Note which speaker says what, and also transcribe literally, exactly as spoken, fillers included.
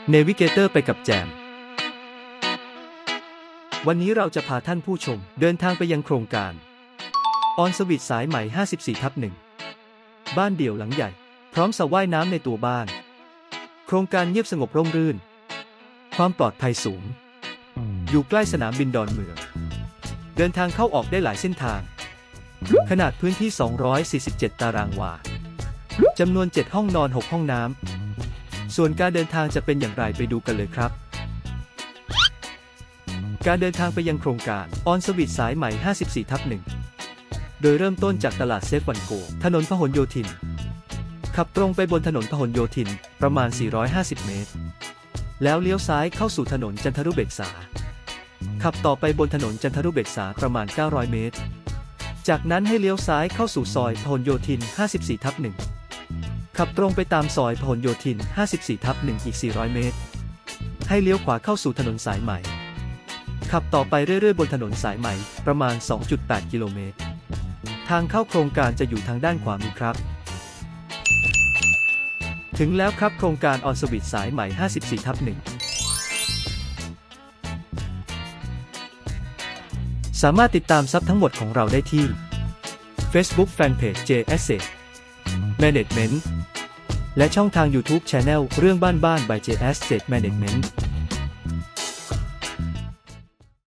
Speaker 1: เนวิเกเตอร์ไปกับแจมวันนี้เราจะพาท่านผู้ชมเดินทางไปยังโครงการออนสวิตสายใหม่ ห้าสิบสี่ทับหนึ่ง บ้านเดี่ยวหลังใหญ่พร้อมสระว่ายน้ำในตัวบ้านโครงการเงียบสงบร่มรื่นความปลอดภัยสูงอยู่ใกล้สนามบินดอนเมืองเดินทางเข้าออกได้หลายเส้นทางขนาดพื้นที่สองร้อยสี่สิบเจ็ดตารางวาจำนวนเจ็ดห้องนอนหกห้องน้ำส่วนการเดินทางจะเป็นอย่างไรไปดูกันเลยครับการเดินทางไปยังโครงการออนสวิตสายใหม่ ห้าสิบสี่ทับหนึ่ง โดยเริ่มต้นจากตลาดเซฟวันโกถนนพหลโยธินขับตรงไปบนถนนพหลโยธินประมาณสี่ร้อยห้าสิบเมตรแล้วเลี้ยวซ้ายเข้าสู่ถนนจันทรุเบกษาขับต่อไปบนถนนจันทรุเบกษาประมาณเก้าร้อยเมตรจากนั้นให้เลี้ยวซ้ายเข้าสู่ซอยพหลโยธิน ห้าสิบสี่ทับหนึ่ง ขับตรงไปตามซอยพหลโยธิน ห้าสิบสี่ทับหนึ่ง อีกสี่ร้อยเมตรให้เลี้ยวขวาเข้าสู่ถนนสายใหม่ขับต่อไปเรื่อยๆบนถนนสายใหม่ประมาณ สองจุดแปด กิโลเมตรทางเข้าโครงการจะอยู่ทางด้านขวามือครับถึงแล้วครับโครงการออนสวิตสายใหม่ ห้าสิบสี่ทับหนึ่ง สามารถติดตามทรัพย์ทั้งหมดของเราได้ที่ Facebook Fanpage เจ Asset Management และช่องทาง YouTube Channel เรื่องบ้านบ้าน by เจ Asset Management